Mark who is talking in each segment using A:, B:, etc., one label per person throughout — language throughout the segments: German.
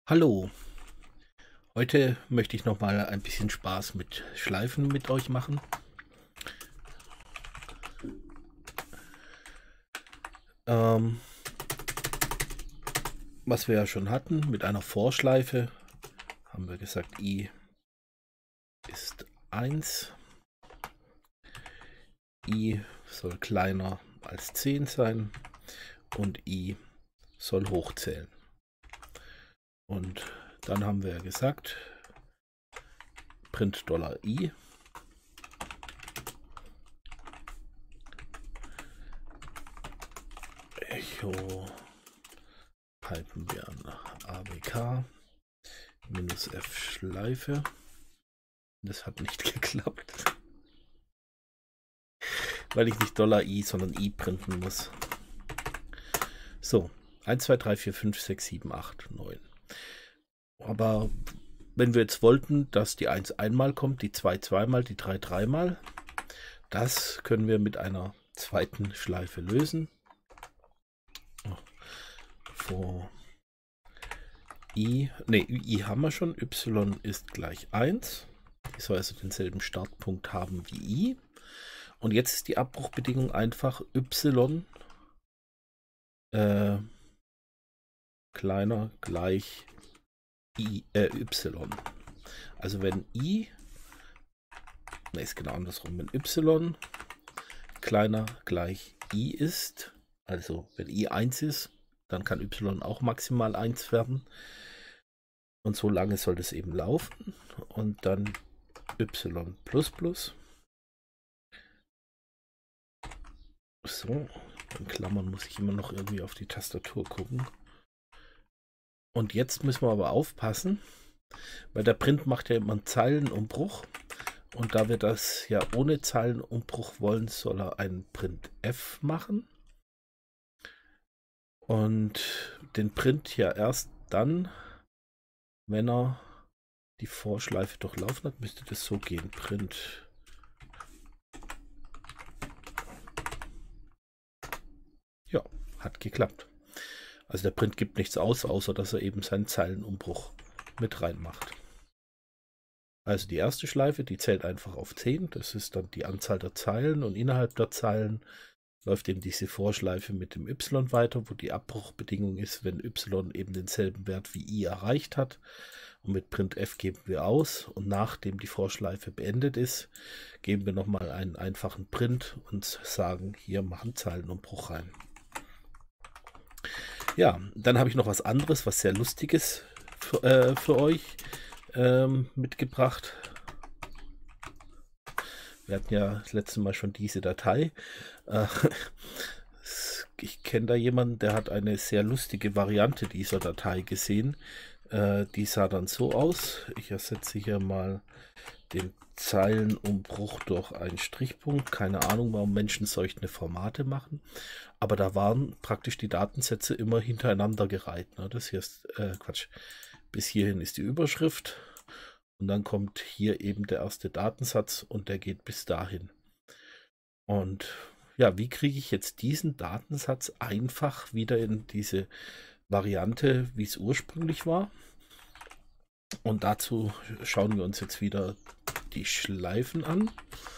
A: Hallo, heute möchte ich noch mal ein bisschen Spaß mit Schleifen mit euch machen. Ähm, Was wir ja schon hatten mit einer Vorschleife, haben wir gesagt, I ist 1, I soll kleiner als 10 sein und I soll hochzählen. Und dann haben wir ja gesagt, Print $i Echo halten wir an AWK minus F Schleife. Das hat nicht geklappt, weil ich nicht $i, sondern I printen muss. So, 1, 2, 3, 4, 5, 6, 7, 8, 9. Aber wenn wir jetzt wollten, dass die 1 einmal kommt, die 2 zweimal, die 3 dreimal, das können wir mit einer zweiten Schleife lösen. Vor I haben wir schon, Y ist gleich 1. Die soll also denselben Startpunkt haben wie I. Und jetzt ist die Abbruchbedingung einfach Y kleiner gleich Y. Also wenn I, ist genau andersrum, wenn Y kleiner gleich I ist, also wenn I 1 ist, dann kann Y auch maximal 1 werden. Und so lange soll das eben laufen. Und dann Y plus plus. So, in Klammern muss ich immer noch irgendwie auf die Tastatur gucken. Und jetzt müssen wir aber aufpassen, weil der Print macht ja immer einen Zeilenumbruch. Und da wir das ja ohne Zeilenumbruch wollen, soll er einen Print F machen. Und den Print ja erst dann, wenn er die Vorschleife durchlaufen hat, müsste das so gehen. Print. Ja, hat geklappt. Also der Print gibt nichts aus, außer dass er eben seinen Zeilenumbruch mit reinmacht. Also die erste Schleife, die zählt einfach auf 10. Das ist dann die Anzahl der Zeilen und innerhalb der Zeilen läuft eben diese Vorschleife mit dem Y weiter, wo die Abbruchbedingung ist, wenn Y eben denselben Wert wie I erreicht hat. Und mit printf geben wir aus und nachdem die Vorschleife beendet ist, geben wir nochmal einen einfachen Print und sagen, hier machen Zeilenumbruch rein. Ja, dann habe ich noch was anderes, was sehr Lustiges für euch mitgebracht. Wir hatten ja das letzte Mal schon diese Datei. Ich kenne da jemanden, der hat eine sehr lustige Variante dieser Datei gesehen. Die sah dann so aus. Ich ersetze hier mal den Zeilenumbruch durch einen Strichpunkt. Keine Ahnung, warum Menschen solche Formate machen. Aber da waren praktisch die Datensätze immer hintereinander gereiht. Ne? Das hier ist Quatsch. Bis hierhin ist die Überschrift. Und dann kommt hier eben der erste Datensatz und der geht bis dahin. Und ja, wie kriege ich jetzt diesen Datensatz einfach wieder in diese Variante, wie es ursprünglich war? Und dazu schauen wir uns jetzt wieder die Schleifen an.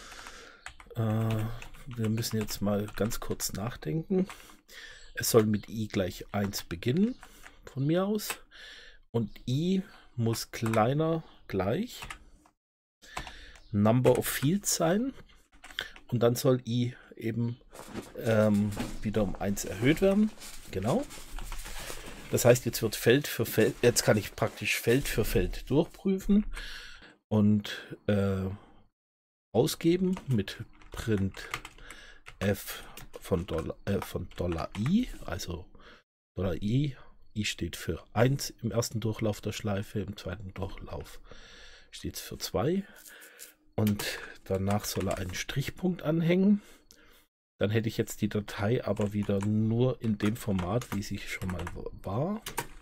A: Wir müssen jetzt mal ganz kurz nachdenken. Es soll mit I gleich 1 beginnen, von mir aus. Und I muss kleiner gleich Number of Fields sein. Und dann soll I eben wieder um 1 erhöht werden. Genau. Das heißt, jetzt wird Feld für Feld, jetzt kann ich praktisch Feld für Feld durchprüfen und ausgeben mit Print F von $i, also $i. I steht für 1 im ersten Durchlauf der Schleife, im zweiten Durchlauf steht es für 2. Und danach soll er einen Strichpunkt anhängen. Dann hätte ich jetzt die Datei aber wieder nur in dem Format, wie sie schon mal war.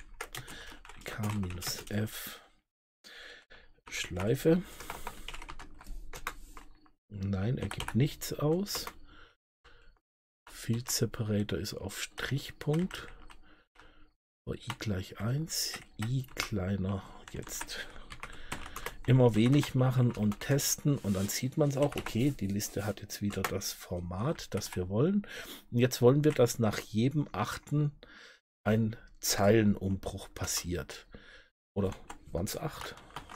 A: K-F Schleife. Nein, er gibt nichts aus. Field Separator ist auf Strichpunkt. i gleich 1, i kleiner jetzt. Immer wenig machen und testen und dann sieht man es auch, okay, die Liste hat jetzt wieder das Format, das wir wollen. Und jetzt wollen wir, dass nach jedem Achten ein Zeilenumbruch passiert. Oder waren es 8?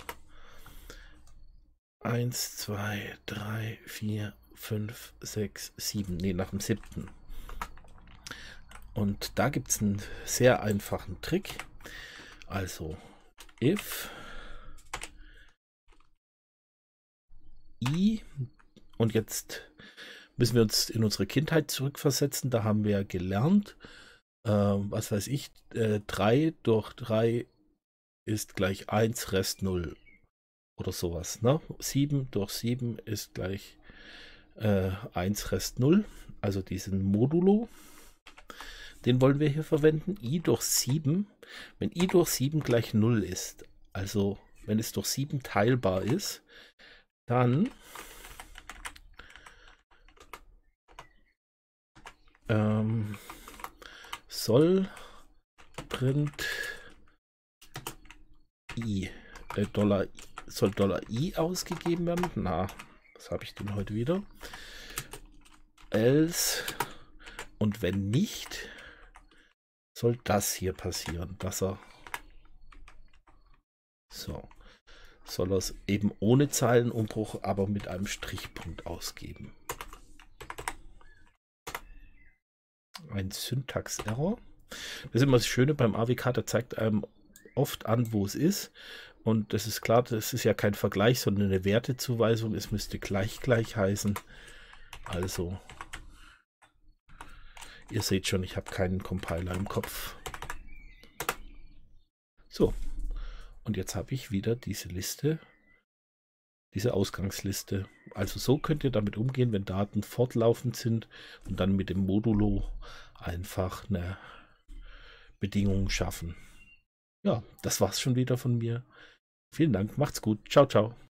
A: 1, 2, 3, 4, 5, 6, 7. Ne, nach dem 7. Und da gibt es einen sehr einfachen Trick. Also, if i, und jetzt müssen wir uns in unsere Kindheit zurückversetzen. Da haben wir gelernt, was weiß ich, 3 durch 3 ist gleich 1, Rest 0 oder sowas. Ne? 7 durch 7 ist gleich 1, Rest 0. Also diesen Modulo, den wollen wir hier verwenden. I durch 7, wenn i durch 7 gleich 0 ist, also wenn es durch 7 teilbar ist, dann soll print i soll $i ausgegeben werden. Na, was habe ich denn heute wieder? Else, und wenn nicht, soll das hier passieren, dass er so soll er es eben ohne Zeilenumbruch, aber mit einem Strichpunkt ausgeben. Ein Syntax-Error. Das ist immer das Schöne beim AWK, der zeigt einem oft an, wo es ist. Und das ist klar, das ist ja kein Vergleich, sondern eine Wertezuweisung. Es müsste gleich heißen. Also, ihr seht schon, ich habe keinen Compiler im Kopf. So, und jetzt habe ich wieder diese Liste, diese Ausgangsliste. Also so könnt ihr damit umgehen, wenn Daten fortlaufend sind und dann mit dem Modulo einfach eine Bedingung schaffen. Ja, das war's schon wieder von mir. Vielen Dank, macht's gut. Ciao, ciao.